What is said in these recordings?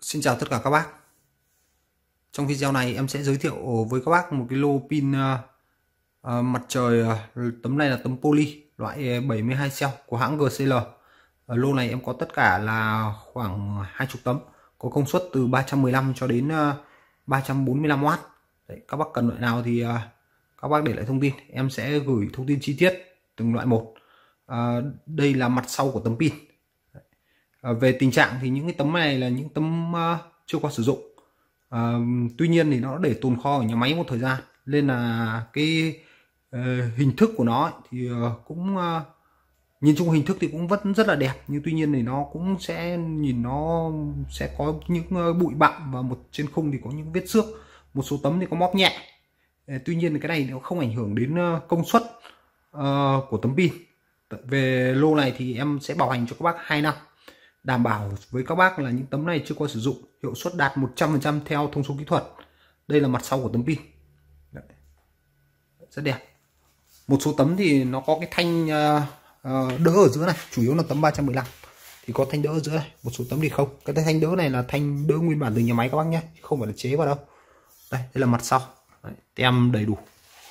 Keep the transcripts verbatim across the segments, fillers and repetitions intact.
Xin chào tất cả các bác. Trong video này em sẽ giới thiệu với các bác một cái lô pin uh, uh, mặt trời. Uh, tấm này là tấm poly loại bảy mươi hai cell của hãng giê xê lờ. Ở lô này em có tất cả là khoảng hai mươi tấm, có công suất từ ba trăm mười lăm cho đến uh, ba trăm bốn mươi lăm oát. Đấy, các bác cần loại nào thì uh, các bác để lại thông tin, em sẽ gửi thông tin chi tiết từng loại một. Uh, đây là mặt sau của tấm pin. À, về tình trạng thì những cái tấm này là những tấm uh, chưa qua sử dụng, à, tuy nhiên thì nó để tồn kho ở nhà máy một thời gian nên là cái uh, hình thức của nó ấy, thì uh, cũng uh, nhìn chung hình thức thì cũng vẫn rất là đẹp, nhưng tuy nhiên thì nó cũng sẽ nhìn nó sẽ có những uh, bụi bặm, và một trên khung thì có những vết xước, một số tấm thì có móp nhẹ. À, tuy nhiên thì cái này nó không ảnh hưởng đến uh, công suất uh, của tấm pin. Về lô này thì em sẽ bảo hành cho các bác hai năm, đảm bảo với các bác là những tấm này chưa qua sử dụng, hiệu suất đạt một trăm phần trăm theo thông số kỹ thuật. Đây là mặt sau của tấm pin. Đấy. Rất đẹp. Một số tấm thì nó có cái thanh uh, uh, đỡ ở giữa này, chủ yếu là tấm ba trăm mười lăm thì có thanh đỡ ở giữa này, một số tấm thì không. Cái thanh đỡ này là thanh đỡ nguyên bản từ nhà máy các bác nhé, không phải là chế vào đâu. Đây, đây là mặt sau. Đấy, tem đầy đủ.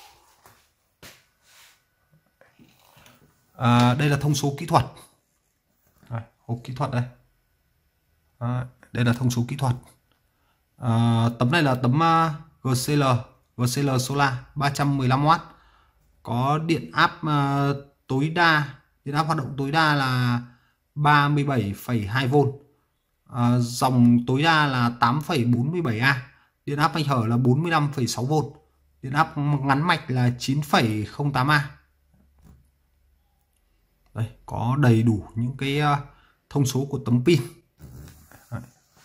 À, đây là thông số kỹ thuật. Đây, hộp kỹ thuật đây. À, đây là thông số kỹ thuật. À, tấm này là tấm uh, giê xê lờ giê xê lờ Solar ba trăm mười lăm oát, có điện áp uh, tối đa, điện áp hoạt động tối đa là ba mươi bảy phẩy hai vôn, à, dòng tối đa là tám phẩy bốn mươi bảy a, điện áp mạch hở là bốn mươi lăm phẩy sáu vôn, điện áp ngắn mạch là chín phẩy không tám a. Đây, có đầy đủ những cái uh, thông số của tấm pin. Đấy.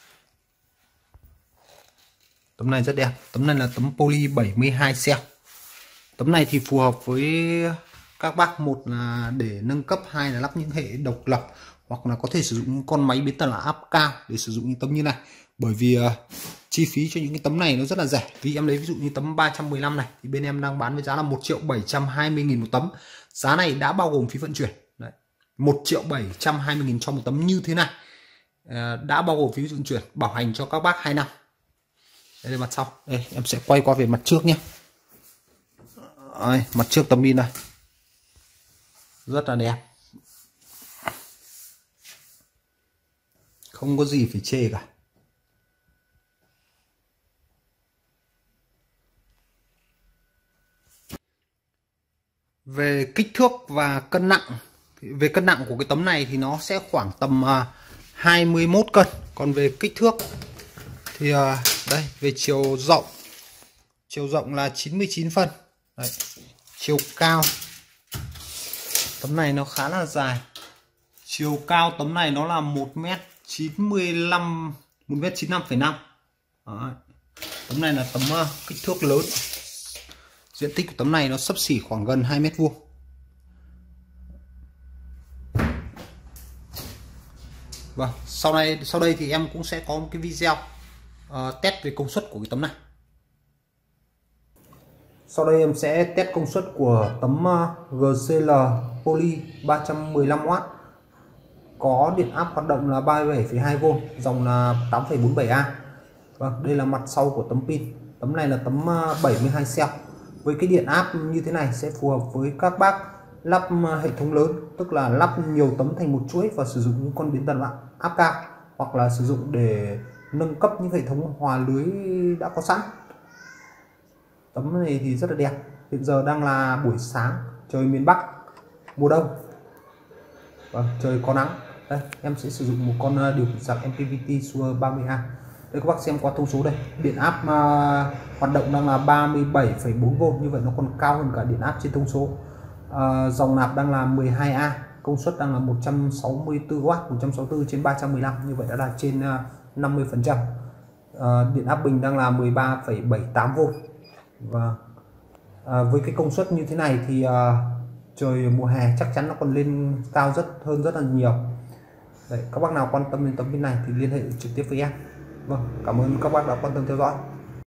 Tấm này rất đẹp. Tấm này là tấm poly bảy mươi hai cell. Tấm này thì phù hợp với các bác, một là để nâng cấp, hai là lắp những hệ độc lập, hoặc là có thể sử dụng những con máy biến tần áp cao để sử dụng những tấm như này. Bởi vì uh, chi phí cho những cái tấm này nó rất là rẻ. Vì em lấy ví dụ như tấm ba trăm mười lăm này thì bên em đang bán với giá là một triệu bảy trăm hai mươi nghìn một tấm. Giá này đã bao gồm phí vận chuyển. Đấy. một triệu bảy trăm hai mươi nghìn cho một tấm như thế này, à, đã bao gồm phí vận chuyển, bảo hành cho các bác hai năm. Đây là mặt sau. Đây, em sẽ quay qua về mặt trước nhé. Đây, mặt trước tấm pin này rất là đẹp, không có gì phải chê cả. Về kích thước và cân nặng, về cân nặng của cái tấm này thì nó sẽ khoảng tầm uh, hai mươi mốt cân. Còn về kích thước thì uh, đây, về chiều rộng, chiều rộng là chín mươi chín phân. Đấy. Chiều cao tấm này nó khá là dài. Chiều cao tấm này nó là một mét chín mươi lăm, một mét chín mươi lăm phẩy năm. Đấy. Tấm này là tấm uh, kích thước lớn. Diện tích của tấm này nó xấp xỉ khoảng gần hai mét vuông. Vâng, sau này sau đây thì em cũng sẽ có một cái video uh, test về công suất của cái tấm này. Sau đây em sẽ test công suất của tấm uh, giê xê lờ poly ba trăm mười lăm oát, có điện áp hoạt động là ba mươi bảy phẩy hai vôn, dòng là tám phẩy bốn mươi bảy a. Vâng, đây là mặt sau của tấm pin. Tấm này là tấm uh, bảy mươi hai cell. Với cái điện áp như thế này sẽ phù hợp với các bác lắp hệ thống lớn, tức là lắp nhiều tấm thành một chuỗi và sử dụng những con biến tần áp cao, hoặc là sử dụng để nâng cấp những hệ thống hòa lưới đã có sẵn. Tấm này thì rất là đẹp. Hiện giờ đang là buổi sáng, trời miền Bắc mùa đông. Vâng, trời có nắng. Đây, em sẽ sử dụng một con điều khiển sạc em pê vê tê Shure ba mươi A. Đây các bác xem qua thông số đây. Điện áp uh, hoạt động đang là ba mươi bảy phẩy bốn vôn, như vậy nó còn cao hơn cả điện áp trên thông số. Uh, dòng nạp đang là mười hai A, công suất đang là một trăm sáu mươi tư oát, một trăm sáu mươi tư trên ba trăm mười lăm, như vậy đã đạt trên uh, năm mươi phần trăm. Uh, điện áp bình đang là mười ba phẩy bảy tám vôn. Và uh, với cái công suất như thế này thì uh, trời mùa hè chắc chắn nó còn lên cao rất hơn rất là nhiều. Đấy, các bác nào quan tâm đến tấm pin này thì liên hệ trực tiếp với em. Vâng, cảm ơn các bác đã quan tâm theo dõi.